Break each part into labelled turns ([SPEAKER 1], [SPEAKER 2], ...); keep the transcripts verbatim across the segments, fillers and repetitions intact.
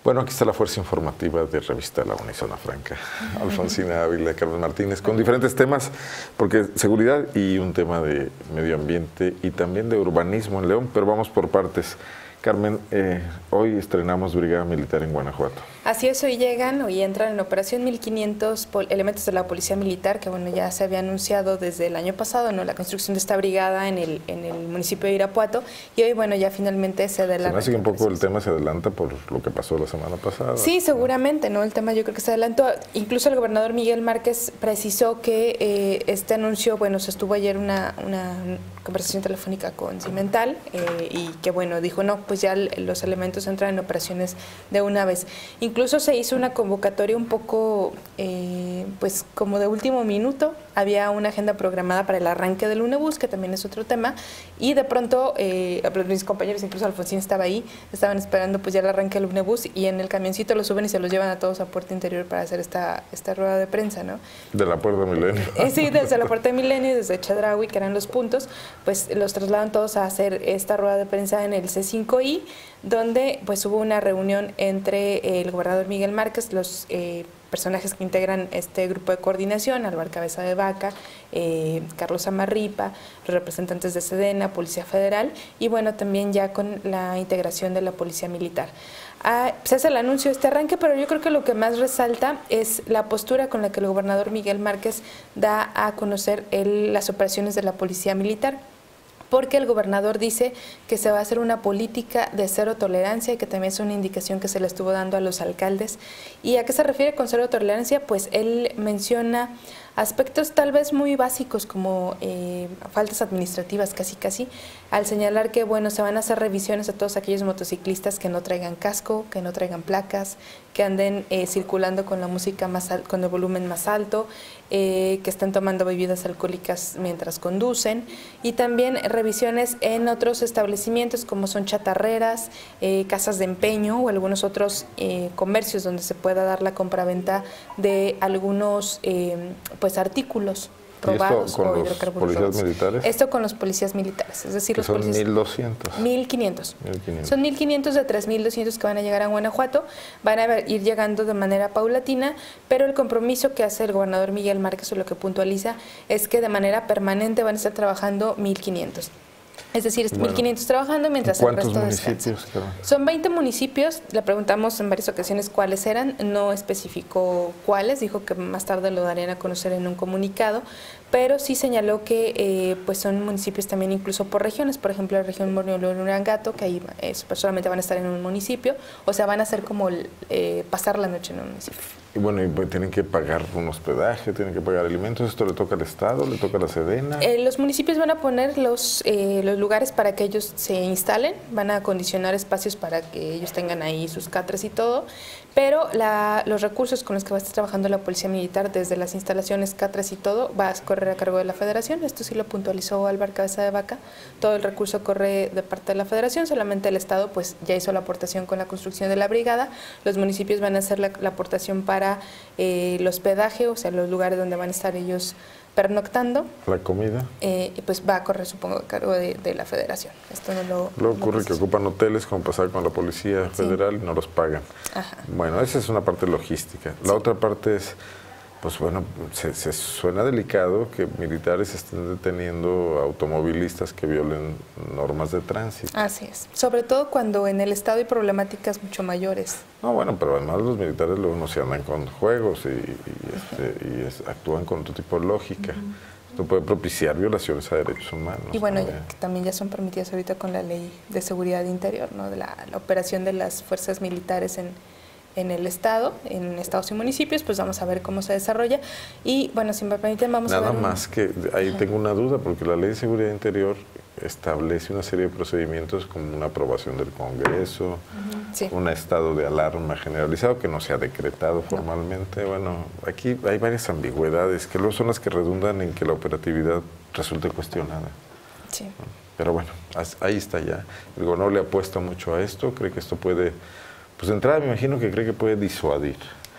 [SPEAKER 1] Bueno, aquí está la fuerza informativa de Revista La Una y Zona Franca. Alfonsina Ávila, Carlos Martínez, con diferentes temas, porque seguridad y un tema de medio ambiente y también de urbanismo en León, pero vamos por partes. Carmen, eh, hoy estrenamos Brigada Militar en Guanajuato.
[SPEAKER 2] Así es, hoy llegan, hoy entran en operación mil quinientos elementos de la Policía Militar, que bueno, ya se había anunciado desde el año pasado, ¿no? La construcción de esta brigada en el, en el municipio de Irapuato, y hoy, bueno, ya finalmente se adelanta.
[SPEAKER 1] Se me hace que un poco el tema se adelanta por lo que pasó la semana pasada.
[SPEAKER 2] Sí, seguramente, ¿no? El tema yo creo que se adelantó. Incluso el gobernador Miguel Márquez precisó que eh, este anuncio, bueno, se estuvo ayer una, una conversación telefónica con Cimental eh, y que, bueno, dijo, no, pues ya los elementos entran en operaciones de una vez. Incluso se hizo una convocatoria un poco, eh, pues como de último minuto. Había una agenda programada para el arranque del Lunebus, que también es otro tema, y de pronto eh, mis compañeros, incluso Alfonsín estaba ahí, estaban esperando pues ya el arranque del Lunebus, y en el camioncito lo suben y se los llevan a todos a Puerta Interior para hacer esta, esta rueda de prensa, ¿no?
[SPEAKER 1] De la Puerta Milenio.
[SPEAKER 2] Eh, sí, desde la Puerta Milenio, desde Chedraui, que eran los puntos, pues los trasladan todos a hacer esta rueda de prensa en el C cinco I, donde pues hubo una reunión entre el gobernador Miguel Márquez, los eh, personajes que integran este grupo de coordinación, Álvaro Cabeza de Vaca, eh, Carlos Amarripa, los representantes de Sedena, Policía Federal, y bueno, también ya con la integración de la Policía Militar. Ah, se hace el anuncio de este arranque, pero yo creo que lo que más resalta es la postura con la que el gobernador Miguel Márquez da a conocer el, las operaciones de la Policía Militar, porque el gobernador dice que se va a hacer una política de cero tolerancia y que también es una indicación que se le estuvo dando a los alcaldes. ¿Y a qué se refiere con cero tolerancia? Pues él menciona aspectos tal vez muy básicos como eh, faltas administrativas casi casi, al señalar que bueno, se van a hacer revisiones a todos aquellos motociclistas que no traigan casco, que no traigan placas, que anden eh, circulando con la música más al, con el volumen más alto, eh, que estén tomando bebidas alcohólicas mientras conducen, y también revisiones en otros establecimientos como son chatarreras, eh, casas de empeño o algunos otros eh, comercios donde se pueda dar la compraventa de algunos eh, pues artículos robados
[SPEAKER 1] con
[SPEAKER 2] o
[SPEAKER 1] los
[SPEAKER 2] hidrocarburos
[SPEAKER 1] policías
[SPEAKER 2] robados.
[SPEAKER 1] militares?
[SPEAKER 2] Esto con los policías militares, es decir,
[SPEAKER 1] que
[SPEAKER 2] los
[SPEAKER 1] son
[SPEAKER 2] policías...
[SPEAKER 1] mil doscientos.
[SPEAKER 2] mil quinientos.
[SPEAKER 1] mil quinientos.
[SPEAKER 2] Son mil quinientos de tres mil doscientos que van a llegar a Guanajuato, van a ir llegando de manera paulatina, pero el compromiso que hace el gobernador Miguel Márquez, o lo que puntualiza, es que de manera permanente van a estar trabajando mil quinientos. Es decir, bueno, mil quinientos trabajando mientras el resto descansa. Son veinte municipios, le preguntamos en varias ocasiones cuáles eran, no especificó cuáles, dijo que más tarde lo darían a conocer en un comunicado, pero sí señaló que eh, pues son municipios también incluso por regiones, por ejemplo la región Moreno-Urangato, que ahí eh, solamente van a estar en un municipio, o sea, van a hacer como eh, pasar la noche en un municipio.
[SPEAKER 1] Y bueno, y pues tienen que pagar un hospedaje, tienen que pagar alimentos, ¿esto le toca al Estado, le toca a la Sedena?
[SPEAKER 2] Eh, los municipios van a poner los, eh, los lugares para que ellos se instalen, van a acondicionar espacios para que ellos tengan ahí sus catres y todo, pero la, los recursos con los que va a estar trabajando la Policía Militar, desde las instalaciones, catres y todo, va a correr a cargo de la Federación. Esto sí lo puntualizó Álvaro Cabeza de Vaca, todo el recurso corre de parte de la Federación, solamente el Estado pues ya hizo la aportación con la construcción de la brigada, los municipios van a hacer la, la aportación para para eh, el hospedaje, o sea, los lugares donde van a estar ellos pernoctando.
[SPEAKER 1] La comida.
[SPEAKER 2] Eh, pues va a correr, supongo, a cargo de, de la Federación. Esto no lo...
[SPEAKER 1] Luego ocurre no que ocupan hoteles, como pasaba con la Policía Federal, sí, y no los pagan.
[SPEAKER 2] Ajá.
[SPEAKER 1] Bueno, esa es una parte logística. La sí. otra parte es, pues bueno, se, se suena delicado que militares estén deteniendo automovilistas que violen normas de tránsito.
[SPEAKER 2] Así es, sobre todo cuando en el Estado hay problemáticas mucho mayores.
[SPEAKER 1] No, bueno, pero además los militares luego no se andan con juegos y, y, este, y es, actúan con otro tipo de lógica. Uh-huh. Esto puede propiciar violaciones a derechos humanos.
[SPEAKER 2] Y bueno,
[SPEAKER 1] también.
[SPEAKER 2] que también ya son permitidas ahorita con la Ley de Seguridad Interior, ¿no? De la, la operación de las fuerzas militares en en el Estado, en estados y municipios, pues vamos a ver cómo se desarrolla. Y bueno, si me permiten, vamos
[SPEAKER 1] Nada
[SPEAKER 2] a ver...
[SPEAKER 1] Nada más que ahí Ajá. tengo una duda, porque la Ley de Seguridad Interior establece una serie de procedimientos como una aprobación del Congreso, uh-huh. sí. un estado de alarma generalizado que no se ha decretado formalmente. No. Bueno, aquí hay varias ambigüedades que luego son las que redundan en que la operatividad resulte cuestionada.
[SPEAKER 2] Sí.
[SPEAKER 1] Pero bueno, ahí está ya. El gobernador le apuesta mucho a esto, cree que esto puede... Pues de entrada me imagino que cree que puede disuadir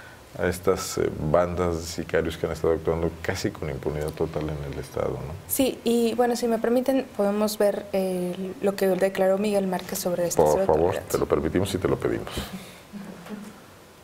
[SPEAKER 1] a estas eh, bandas de sicarios que han estado actuando casi con impunidad total en el Estado, ¿no?
[SPEAKER 2] Sí, y bueno, si me permiten, podemos ver eh, lo que declaró Miguel Márquez sobre esto.
[SPEAKER 1] Por favor, te lo permitimos y te lo pedimos.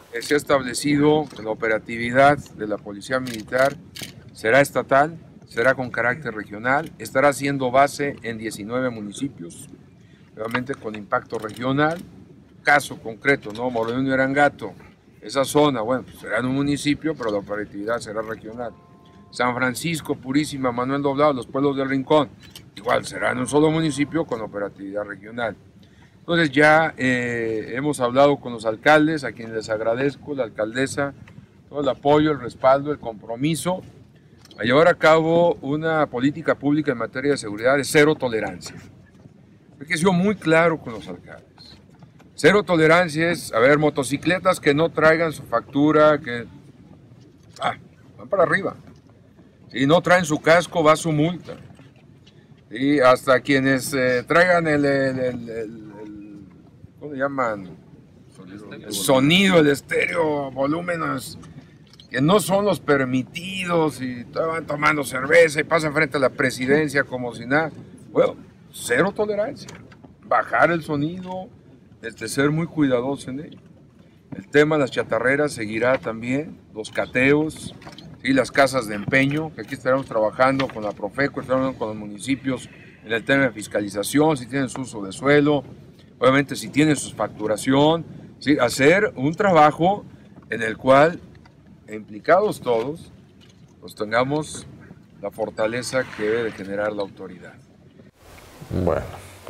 [SPEAKER 3] eh, se ha establecido que la operatividad de la Policía Militar será estatal, será con carácter regional, estará siendo base en diecinueve municipios, realmente con impacto regional. Caso concreto, ¿no? Morelia y Arangato, esa zona, bueno, pues será en un municipio, pero la operatividad será regional. San Francisco, Purísima, Manuel Doblado, los pueblos del Rincón, igual será en un solo municipio con operatividad regional. Entonces ya eh, hemos hablado con los alcaldes, a quienes les agradezco, la alcaldesa, todo el apoyo, el respaldo, el compromiso a llevar a cabo una política pública en materia de seguridad de cero tolerancia. Porque he sido muy claro con los alcaldes. Cero tolerancia es, a ver, motocicletas que no traigan su factura, que ah, van para arriba. Si no traen su casco, va su multa. Y hasta quienes eh, traigan el, el, el, el, el, ¿cómo le llaman? El sonido, el estéreo, volúmenes que no son los permitidos y van tomando cerveza y pasan frente a la presidencia como si nada. Bueno, cero tolerancia. Bajar el sonido, este, ser muy cuidadoso en ello. El tema de las chatarreras seguirá también, los cateos, ¿sí? Las casas de empeño, que aquí estaremos trabajando con la Profeco, estaremos con los municipios en el tema de fiscalización, si tienen su uso de suelo, obviamente si tienen su facturación, ¿sí? Hacer un trabajo en el cual, implicados todos, pues tengamos la fortaleza que debe de generar la autoridad.
[SPEAKER 1] Bueno.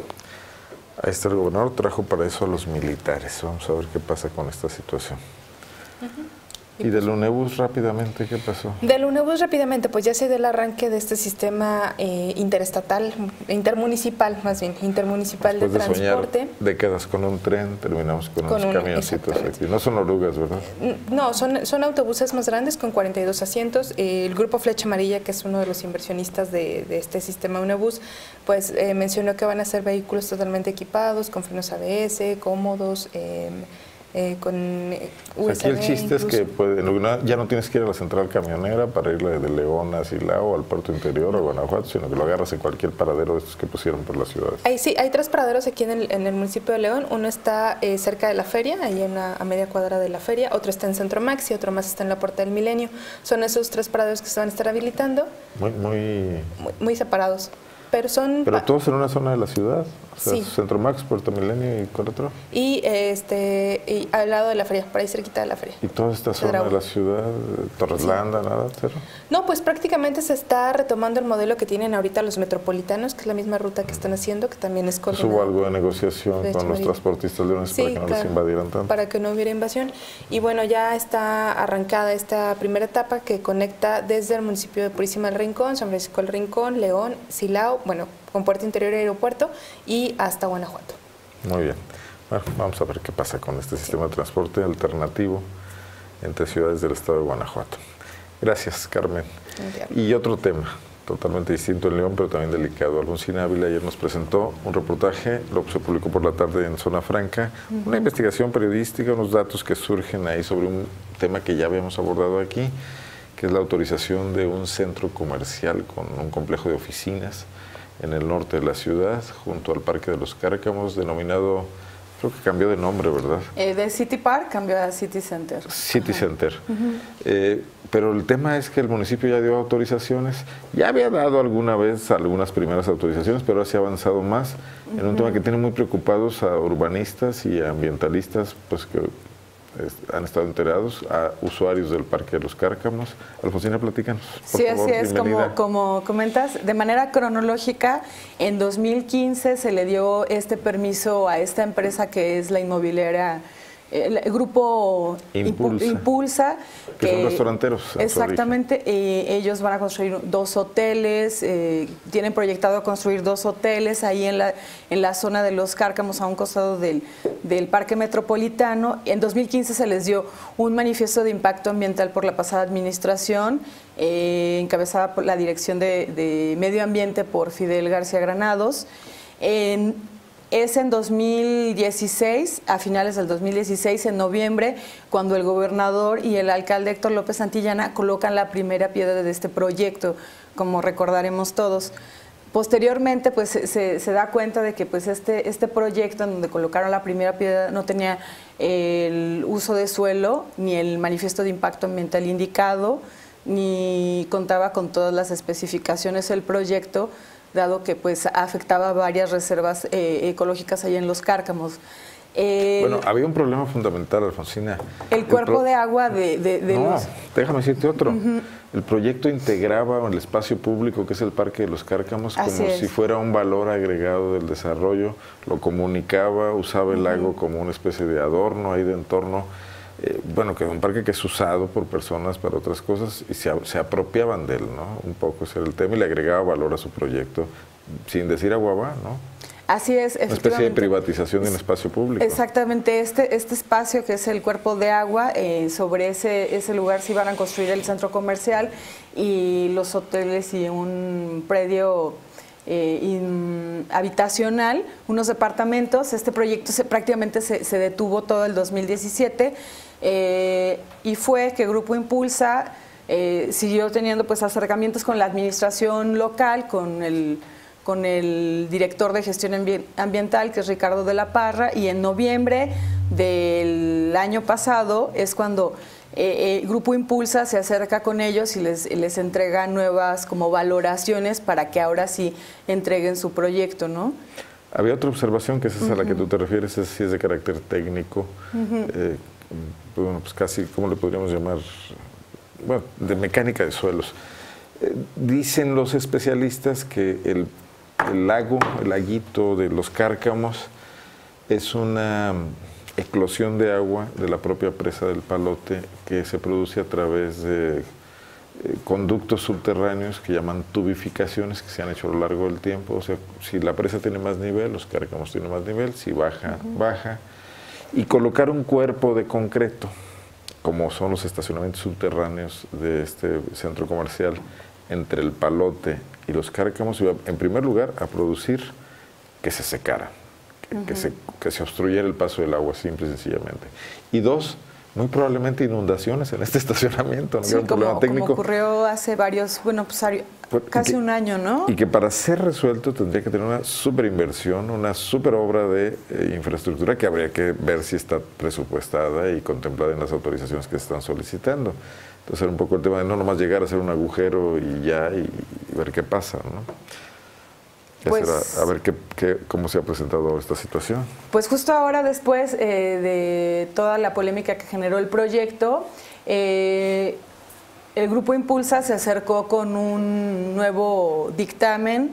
[SPEAKER 1] Ahí está el gobernador, trajo para eso a los militares. Vamos a ver qué pasa con esta situación. Uh-huh. ¿Y del UNEBUS rápidamente qué pasó?
[SPEAKER 2] Del UNEBUS rápidamente, pues ya se dio el arranque de este sistema eh, interestatal, intermunicipal más bien, intermunicipal
[SPEAKER 1] Después
[SPEAKER 2] de,
[SPEAKER 1] de
[SPEAKER 2] transporte.
[SPEAKER 1] Soñar décadas con un tren, terminamos con, con unos un, camioncitos aquí. No son orugas, ¿verdad?
[SPEAKER 2] No, son, son autobuses más grandes con cuarenta y dos asientos. Eh, el grupo Flecha Amarilla, que es uno de los inversionistas de, de este sistema UNEBUS, pues eh, mencionó que van a ser vehículos totalmente equipados, con frenos A B S, cómodos, eh, Eh, con U S B.
[SPEAKER 1] Aquí el chiste incluso. Es que puede, ya no tienes que ir a la central camionera para irle de León a Silao, al puerto interior o a Guanajuato, sino que lo agarras en cualquier paradero de estos que pusieron por las ciudades.
[SPEAKER 2] Ahí sí, hay tres paraderos aquí en el, en el municipio de León. Uno está eh, cerca de la feria, ahí en la, a media cuadra de la feria. Otro está en Centro Max y otro más está en la Puerta del Milenio. Son esos tres paraderos que se van a estar habilitando.
[SPEAKER 1] Muy, muy...
[SPEAKER 2] Muy, muy separados. Pero son...
[SPEAKER 1] Pero todos en una zona de la ciudad. O sea,
[SPEAKER 2] sí.
[SPEAKER 1] Centro Max, Puerto Milenio y ¿cuál otro?
[SPEAKER 2] Y, este, y al lado de la feria, por ahí cerquita de la feria.
[SPEAKER 1] ¿Y toda esta zona de la ciudad, Torreslanda, sí. nada, cero?
[SPEAKER 2] No, pues prácticamente se está retomando el modelo que tienen ahorita los metropolitanos, que es la misma ruta que están haciendo, que también es coordinada.
[SPEAKER 1] ¿Hubo algo de negociación de con los transportistas leoneses sí, para que no claro, los invadieran tanto?
[SPEAKER 2] Para que no hubiera invasión. Y bueno, ya está arrancada esta primera etapa que conecta desde el municipio de Purísima del Rincón, San Francisco del Rincón, León, Silao, bueno, con Puerto Interior y Aeropuerto y hasta Guanajuato.
[SPEAKER 1] Muy bien. Bueno, vamos a ver qué pasa con este sistema de transporte alternativo entre ciudades del estado de Guanajuato. Gracias, Carmen. Y otro tema, totalmente distinto en León, pero también delicado. Alfonsina Ávila ayer nos presentó un reportaje, lo que se publicó por la tarde en Zona Franca, uh-huh. una investigación periodística, unos datos que surgen ahí sobre un tema que ya habíamos abordado aquí, que es la autorización de un centro comercial con un complejo de oficinas en el norte de la ciudad, junto al Parque de los Cárcamos, denominado, creo que cambió de nombre, ¿verdad?
[SPEAKER 4] Eh, de City Park cambió a City Center.
[SPEAKER 1] City Ajá. Center. Uh-huh. eh, pero el tema es que el municipio ya dio autorizaciones, ya había dado alguna vez algunas primeras autorizaciones, pero ahora se ha avanzado más uh-huh. en un tema que tiene muy preocupados a urbanistas y a ambientalistas, pues que han estado enterados, a usuarios del Parque de los Cárcamos. Alfonsina, platícanos, por
[SPEAKER 4] sí,
[SPEAKER 1] favor,
[SPEAKER 4] así es, como, como comentas, de manera cronológica, en dos mil quince se le dio este permiso a esta empresa que es la inmobiliaria, el grupo
[SPEAKER 1] Impulsa,
[SPEAKER 4] Impulsa
[SPEAKER 1] que, que son restauranteros.
[SPEAKER 4] Exactamente, eh, ellos van a construir dos hoteles, eh, tienen proyectado construir dos hoteles ahí en la, en la zona de los Cárcamos, a un costado del, del Parque Metropolitano. En dos mil quince se les dio un manifiesto de impacto ambiental por la pasada administración, eh, encabezada por la Dirección de, de Medio Ambiente por Fidel García Granados. En, Es en dos mil dieciséis, a finales del dos mil dieciséis, en noviembre, cuando el gobernador y el alcalde Héctor López Santillana colocan la primera piedra de este proyecto, como recordaremos todos. Posteriormente, pues se, se da cuenta de que pues este, este proyecto en donde colocaron la primera piedra no tenía el uso de suelo, ni el manifiesto de impacto ambiental indicado, ni contaba con todas las especificaciones del proyecto, dado que pues afectaba varias reservas eh, ecológicas allá en Los Cárcamos.
[SPEAKER 1] El, bueno, había un problema fundamental, Alfonsina.
[SPEAKER 4] El cuerpo el pro... de agua de, de, de
[SPEAKER 1] no,
[SPEAKER 4] los...
[SPEAKER 1] déjame decirte otro. Uh-huh. El proyecto integraba el espacio público, que es el Parque de los Cárcamos, Así como es. si fuera un valor agregado del desarrollo, lo comunicaba, usaba el uh-huh. lago como una especie de adorno ahí de entorno. Eh, bueno, que es un parque que es usado por personas para otras cosas y se, se apropiaban de él, ¿no? Un poco ese era el tema y le agregaba valor a su proyecto, sin decir aguaba, ¿no?
[SPEAKER 4] Así es,
[SPEAKER 1] una especie de privatización de un espacio público.
[SPEAKER 4] Exactamente, este, este espacio que es el cuerpo de agua, eh, sobre ese, ese lugar se iban a construir el centro comercial y los hoteles y un predio eh, in, habitacional, unos departamentos. Este proyecto se, prácticamente se, se detuvo todo el dos mil diecisiete eh, y fue que Grupo Impulsa eh, siguió teniendo pues acercamientos con la administración local, con el... con el director de gestión ambiental, que es Ricardo de la Parra, y en noviembre del año pasado es cuando eh, el Grupo Impulsa se acerca con ellos y les, les entrega nuevas como valoraciones para que ahora sí entreguen su proyecto, ¿no?
[SPEAKER 1] Había otra observación, que es esa uh-huh. a la que tú te refieres, es si es de carácter técnico, uh-huh. eh, bueno, pues casi, ¿cómo le podríamos llamar? Bueno, de mecánica de suelos. Eh, dicen los especialistas que el El lago, el laguito de Los Cárcamos, es una eclosión de agua de la propia presa del Palote que se produce a través de eh, conductos subterráneos que llaman tubificaciones, que se han hecho a lo largo del tiempo. O sea, si la presa tiene más nivel, Los Cárcamos tiene más nivel, si baja, uh-huh. baja. Y colocar un cuerpo de concreto, como son los estacionamientos subterráneos de este centro comercial, entre el Palote y Los Cárcamos, iba en primer lugar a producir que se secara, que, uh-huh. que, se, que se obstruyera el paso del agua, simple y sencillamente. Y dos, muy probablemente inundaciones en este estacionamiento, no
[SPEAKER 4] sí,
[SPEAKER 1] era un
[SPEAKER 4] como,
[SPEAKER 1] problema técnico.
[SPEAKER 4] Como ocurrió hace varios, bueno, pues casi
[SPEAKER 1] que,
[SPEAKER 4] un año, ¿no?
[SPEAKER 1] Y que para ser resuelto tendría que tener una super inversión, una super obra de eh, infraestructura que habría que ver si está presupuestada y contemplada en las autorizaciones que se están solicitando. Entonces era un poco el tema de no nomás llegar a hacer un agujero y ya, y, y ver qué pasa, ¿no? Pues, será, a ver qué, qué, cómo se ha presentado esta situación.
[SPEAKER 4] Pues justo ahora, después eh, de toda la polémica que generó el proyecto, eh, el Grupo Impulsa se acercó con un nuevo dictamen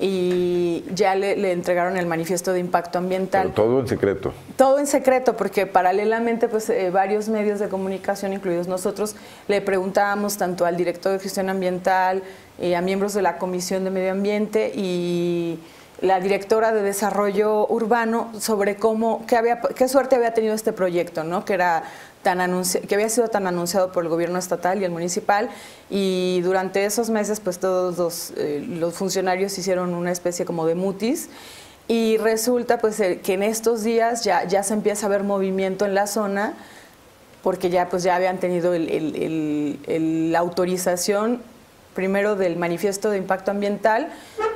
[SPEAKER 4] y ya le, le entregaron el manifiesto de impacto ambiental.
[SPEAKER 1] Pero todo en secreto.
[SPEAKER 4] Todo en secreto, porque paralelamente pues eh, varios medios de comunicación, incluidos nosotros, le preguntábamos tanto al director de gestión ambiental, eh, a miembros de la Comisión de Medio Ambiente y la directora de Desarrollo Urbano sobre cómo, qué, había, qué suerte había tenido este proyecto, ¿no? Que era tan anunci- que había sido tan anunciado por el gobierno estatal y el municipal, y durante esos meses pues todos los, eh, los funcionarios hicieron una especie como de mutis, y resulta pues eh, que en estos días ya, ya se empieza a ver movimiento en la zona, porque ya pues ya habían tenido el, el, el, el, la autorización primero del manifiesto de impacto ambiental,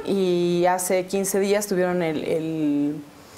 [SPEAKER 4] y hace quince días tuvieron el, el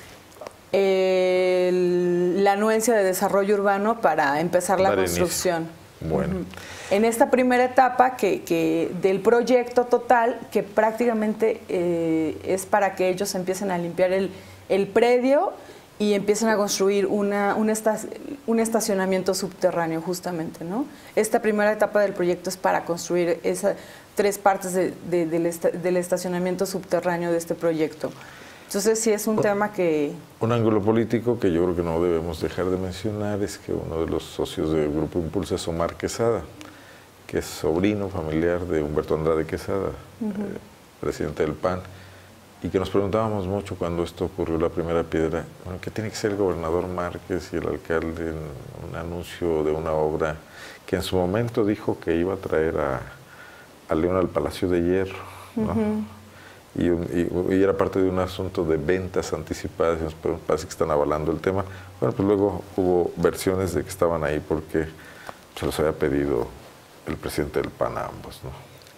[SPEAKER 4] El, la anuencia de desarrollo urbano para empezar la Dar construcción.
[SPEAKER 1] Inicio. Bueno.
[SPEAKER 4] Uh-huh. En esta primera etapa que, que del proyecto total, que prácticamente eh, es para que ellos empiecen a limpiar el, el predio y empiecen a construir una, un, esta, un estacionamiento subterráneo justamente, ¿no? Esta primera etapa del proyecto es para construir esas tres partes de, de, del, esta, del estacionamiento subterráneo de este proyecto. Entonces sí es un tema que...
[SPEAKER 1] Un ángulo político que yo creo que no debemos dejar de mencionar es que uno de los socios del Grupo Impulsa es Omar Quesada, que es sobrino familiar de Humberto Andrade Quesada, uh-huh. eh, presidente del P A N, y que nos preguntábamos mucho cuando esto ocurrió, la primera piedra, bueno, ¿qué tiene que ser el gobernador Márquez y el alcalde en un anuncio de una obra que en su momento dijo que iba a traer a, a León al Palacio de Hierro, ¿no? Uh-huh. Y, y, y era parte de un asunto de ventas anticipadas, y nos parece que están avalando el tema. Bueno, pues luego hubo versiones de que estaban ahí porque se los había pedido el presidente del P A N a ambos, ¿no?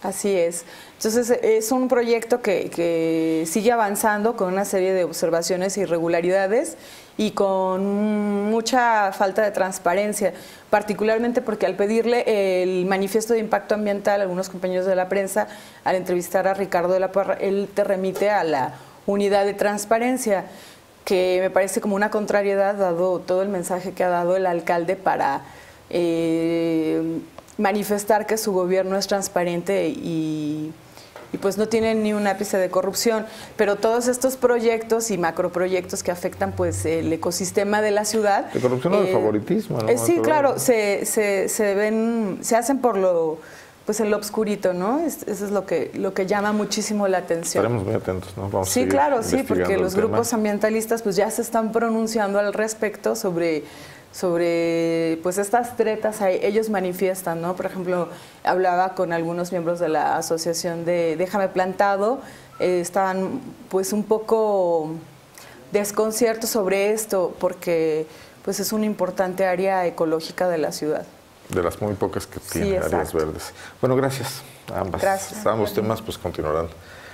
[SPEAKER 4] Así es. Entonces es un proyecto que, que sigue avanzando con una serie de observaciones e irregularidades y con mucha falta de transparencia, particularmente porque al pedirle el manifiesto de impacto ambiental a algunos compañeros de la prensa, al entrevistar a Ricardo de la Parra, él te remite a la unidad de transparencia, que me parece como una contrariedad dado todo el mensaje que ha dado el alcalde para eh, manifestar que su gobierno es transparente y, y pues no tiene ni un ápice de corrupción, pero todos estos proyectos y macroproyectos que afectan pues el ecosistema de la ciudad.
[SPEAKER 1] De corrupción o eh, de favoritismo, ¿no?
[SPEAKER 4] Eh, sí, claro, se, se, se ven, se hacen por lo pues en lo obscurito, ¿no? Es, eso es lo que lo que llama muchísimo la atención.
[SPEAKER 1] Estaremos muy atentos, ¿no? Vamos
[SPEAKER 4] sí, claro, sí, porque los grupos ambientalistas pues ya se están pronunciando al respecto sobre sobre pues estas tretas, ellos manifiestan, ¿no? Por ejemplo, hablaba con algunos miembros de la asociación de Déjame Plantado, eh, estaban pues un poco desconciertos sobre esto porque pues es una importante área ecológica de la ciudad.
[SPEAKER 1] De las muy pocas que tiene
[SPEAKER 4] sí,
[SPEAKER 1] áreas verdes. Bueno, gracias a ambas.
[SPEAKER 4] Gracias.
[SPEAKER 1] Ambos temas pues continuarán